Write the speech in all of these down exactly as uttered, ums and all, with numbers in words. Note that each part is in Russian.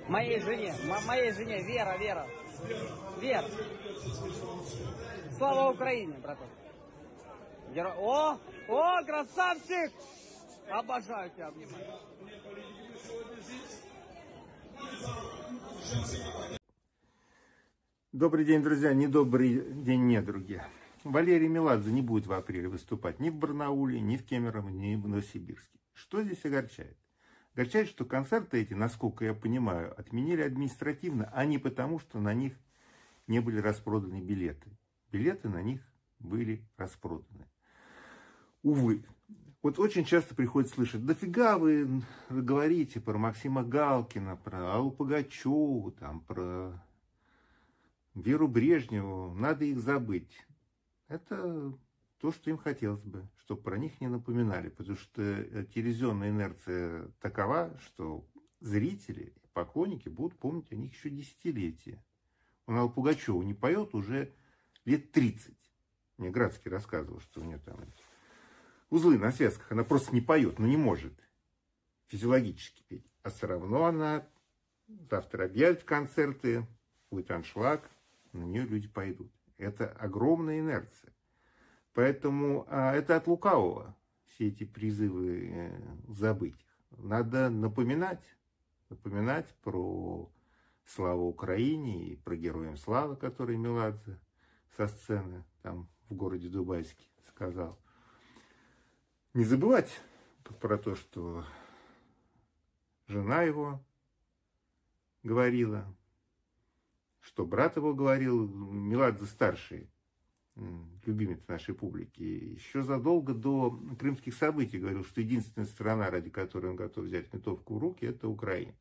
Моей жене, мо- моей жене, Вера, Вера. Вера. Слава Украине, браток. Геро... О, о, красавчик! Обожаю тебя обнимать. Добрый день, друзья, не добрый день, недруги. Валерий Меладзе не будет в апреле выступать ни в Барнауле, ни в Кемерово, ни в Новосибирске. Что здесь огорчает? Огорчает, что концерты эти, насколько я понимаю, отменили административно, а не потому, что на них не были распроданы билеты. Билеты на них были распроданы. Увы. Вот очень часто приходится слышать: дофига вы говорите про Максима Галкина, про Аллу Пугачеву, там, про Веру Брежневу, надо их забыть. Это то, что им хотелось бы, чтобы про них не напоминали, потому что телевизионная инерция такова, что зрители, поклонники будут помнить о них еще десятилетия. Он Алла Пугачева не поет уже лет тридцать. Мне Градский рассказывал, что у нее там узлы на связках, она просто не поет, но не может физиологически петь. А все равно она завтра объявит концерты, будет аншлаг, на нее люди пойдут. Это огромная инерция. Поэтому а, это от лукавого, все эти призывы э, забыть их. Надо напоминать, напоминать про славу Украине и про героям славы, который Меладзе со сцены там в городе Дубайске сказал. Не забывать про то, что жена его говорила, что брат его говорил, Меладзе старший, любимец нашей публики, еще задолго до крымских событий говорил, что единственная страна, ради которой он готов взять винтовку в руки, это Украина.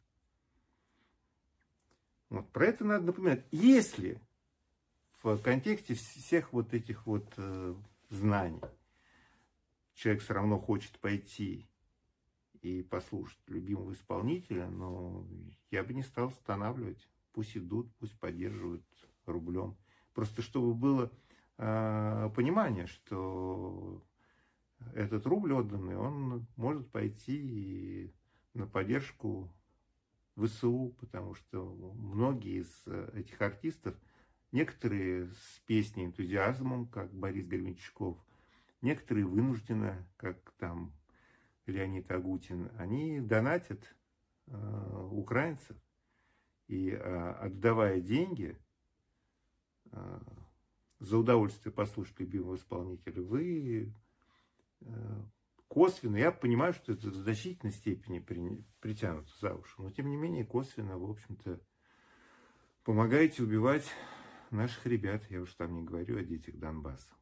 Вот, про это надо напоминать. Если в контексте всех вот этих вот э, знаний человек все равно хочет пойти и послушать любимого исполнителя, но я бы не стал останавливать. Пусть идут, пусть поддерживают рублем. Просто чтобы было э, понимание, что этот рубль отданный, он может пойти и на поддержку ВСУ, потому что многие из этих артистов, некоторые с песней энтузиазмом, как Борис Гребенщиков, некоторые вынужденно, как там Леонид Агутин, они донатят э, украинцев. И э, отдавая деньги э, за удовольствие послушать любимого исполнителя, вы э, косвенно, я понимаю, что это в значительной степени при, притянуто за уши, но тем не менее косвенно, в общем-то, помогаете убивать наших ребят. Я уж там не говорю о детях Донбасса.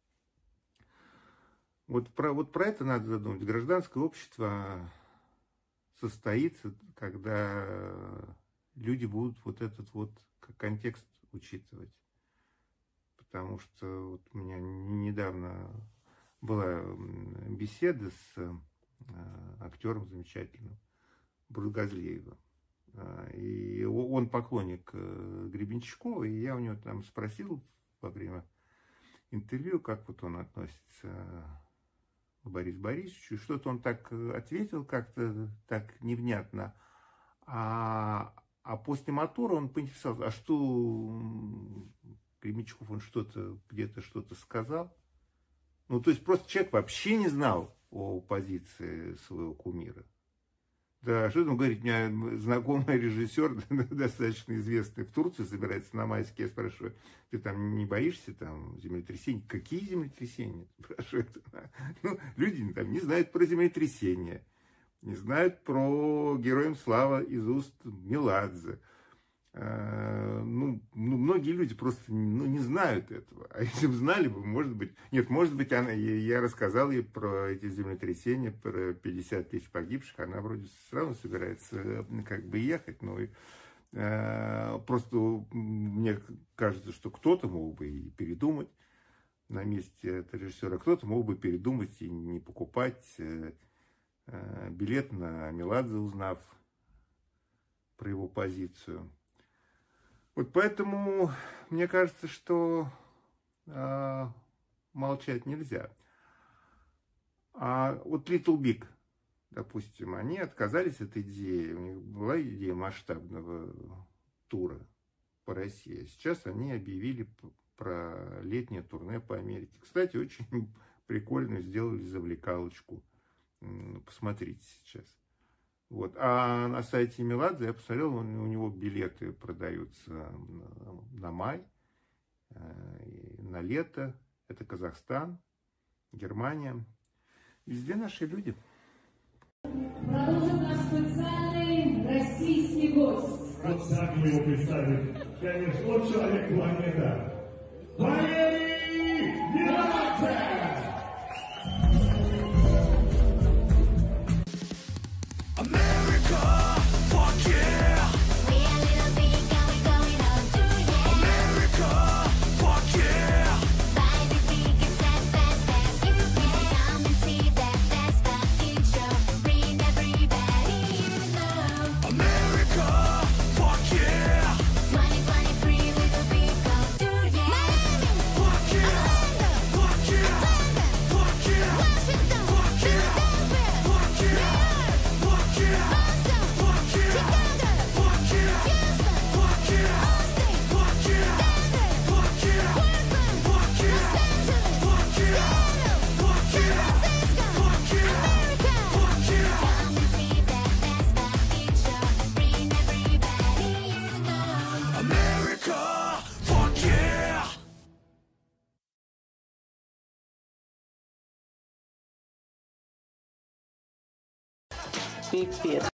Вот про, вот про это надо задумать. Гражданское общество состоится, когда люди будут вот этот вот контекст учитывать. Потому что вот у меня недавно была беседа с актером замечательным Бургазлиевым. И он поклонник Гребенщикова, и я у него там спросил во время интервью, как вот он относится к Борису Борисовичу. Что-то он так ответил как-то так невнятно. А А после мотора он поинтересовался, а что Гребенщиков, он что-то, где-то что-то сказал? Ну, то есть просто человек вообще не знал о позиции своего кумира. Да, что там говорить, у меня знакомый режиссер, достаточно известный, в Турции собирается на майске. Я спрашиваю, ты там не боишься там землетрясений? Какие землетрясения? Спрашивает. Ну, люди там не знают про землетрясения. Не знают про героям славы из уст Меладзе. А, ну, ну, многие люди просто ну, не знают этого. А если бы знали бы, может быть... Нет, может быть, она, я, я рассказал ей про эти землетрясения, про пятьдесят тысяч погибших. Она вроде сразу собирается как бы ехать. Но а, просто мне кажется, что кто-то мог бы и передумать на месте этого режиссера. Кто-то мог бы передумать и не покупать билет на Меладзе, узнав про его позицию. Вот поэтому мне кажется, что э, молчать нельзя. А вот Little Big, допустим, они отказались от идеи, у них была идея масштабного тура по России. Сейчас они объявили про летнее турне по Америке. Кстати, очень прикольно сделали завлекалочку. Посмотрите сейчас. Вот. А на сайте Меладзе я посмотрел, у него билеты продаются на май, на лето. Это Казахстан, Германия. Везде наши люди. Продолжим наш специальный российский гость. Вот так мы его представим. Конечно, вот человек планета. Валерий Меладзе! Пипец.